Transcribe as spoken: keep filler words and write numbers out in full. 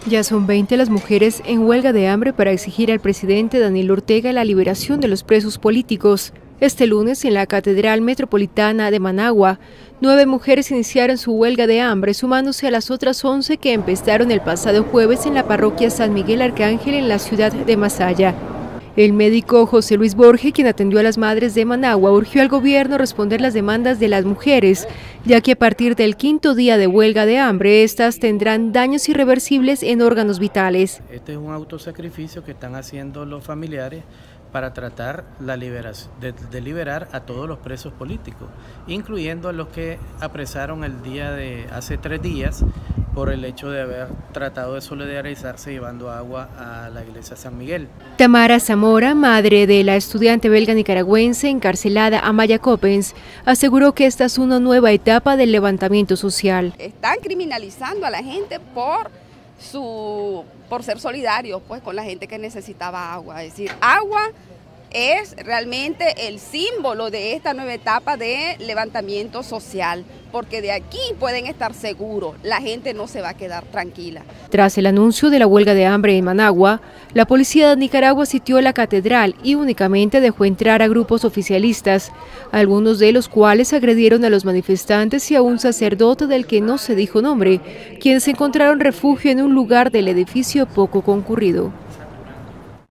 Ya son veinte las mujeres en huelga de hambre para exigir al presidente Daniel Ortega la liberación de los presos políticos. Este lunes, en la Catedral Metropolitana de Managua, nueve mujeres iniciaron su huelga de hambre, sumándose a las otras once que empezaron el pasado jueves en la parroquia San Miguel Arcángel en la ciudad de Masaya. El médico José Luis Borges, quien atendió a las madres de Managua, urgió al gobierno a responder las demandas de las mujeres, ya que a partir del quinto día de huelga de hambre, estas tendrán daños irreversibles en órganos vitales. Este es un autosacrificio que están haciendo los familiares para tratar la liberación, de, de liberar a todos los presos políticos, incluyendo a los que apresaron el día de hace tres días por el hecho de haber tratado de solidarizarse llevando agua a la iglesia San Miguel. Tamara Zamora, madre de la estudiante belga nicaragüense encarcelada Amaya Coppens, aseguró que esta es una nueva etapa del levantamiento social. Están criminalizando a la gente por su por ser solidarios pues con la gente que necesitaba agua, es decir, agua es realmente el símbolo de esta nueva etapa de levantamiento social, porque de aquí pueden estar seguros, la gente no se va a quedar tranquila. Tras el anuncio de la huelga de hambre en Managua, la policía de Nicaragua sitió la catedral y únicamente dejó entrar a grupos oficialistas, algunos de los cuales agredieron a los manifestantes y a un sacerdote del que no se dijo nombre, quienes encontraron refugio en un lugar del edificio poco concurrido.